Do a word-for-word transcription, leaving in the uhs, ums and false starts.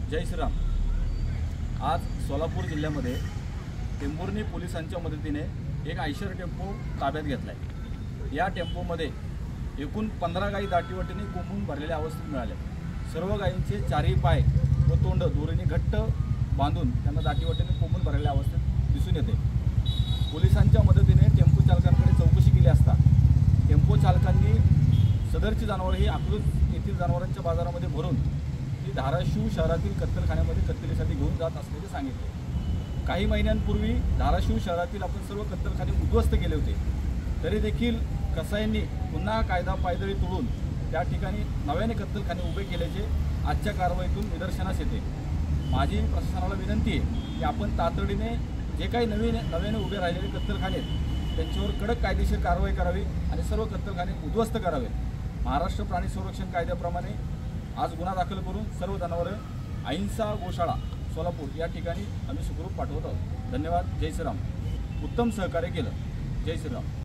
जय श्रीराम। आज सोलापूर जिल्ह्यामध्ये टेंभुर्णी पोलिसांच्या मदतीने एक आयशर टेम्पो ताब्यात घेतला आहे। या टेम्पोमध्ये एकूण पंधरा गायी दाटीवाटीने कोंबून भरलेल्या अवस्थेत मिळाल्या। सर्व गायींचे चारही पाय व तोंड दोरीने घट्ट बांधून त्यांना दाटीवाटीने कोंबून भरलेल्या अवस्थेत दिसून येते। पोलिसांच्या मदतीने टेम्पो चालकांकडे चौकशी केली असता टेम्पो चालकांनी सदरची जनावरे ही अकलूज येथील जनावरांच्या बाजारामध्ये भरून ती धाराशिव शहरातील कत्तलखान्यामध्ये कत्तलीसाठी घेऊन जात असल्याचे सांगितले। काही महिन्यांपूर्वी धाराशिव शहरातील आपण सर्व कत्तलखाने उद्ध्वस्त केले होते, तरी देखील कसाईंनी पुन्हा कायदा पायदळी तोडून त्या ठिकाणी नव्याने कत्तलखाने उभे केल्याचे आजच्या कारवाईतून निदर्शनास येते। माझी प्रशासनाला विनंती आहे की आपण तातडीने जे काही नवीन नव्याने उभे राहिलेले कत्तलखाने आहेत त्यांच्यावर कडक कायदेशीर कारवाई करावी आणि सर्व कत्तलखाने उद्ध्वस्त करावे। महाराष्ट्र प्राणी संरक्षण कायद्याप्रमाणे आज गुन्हा दाखल करून सर्व जनावरे अहिंसा गोशाळा सोलापूर या ठिकाणी आम्ही सुखरूप पाठवत आहोत। धन्यवाद। जय श्रीराम। उत्तम सहकार्य केलं। जय श्रीराम।